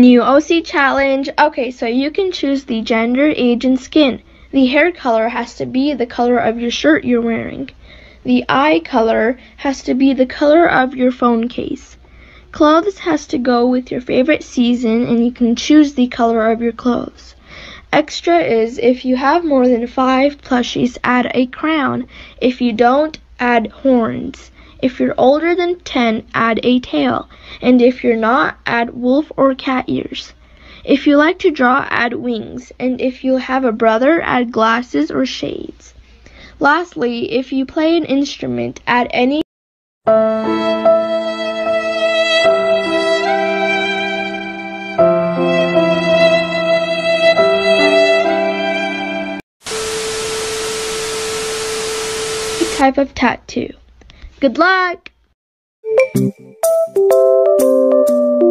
New OC challenge. Okay, so you can choose the gender, age, and skin. The hair color has to be the color of your shirt you're wearing. The eye color has to be the color of your phone case. Clothes has to go with your favorite season, and you can choose the color of your clothes. Extra is if you have more than 5 plushies, add a crown. If you don't, add horns. If you're older than 10, add a tail. And if you're not, add wolf or cat ears. If you like to draw, add wings. And if you have a brother, add glasses or shades. Lastly, if you play an instrument, add any type of tattoo. Good luck!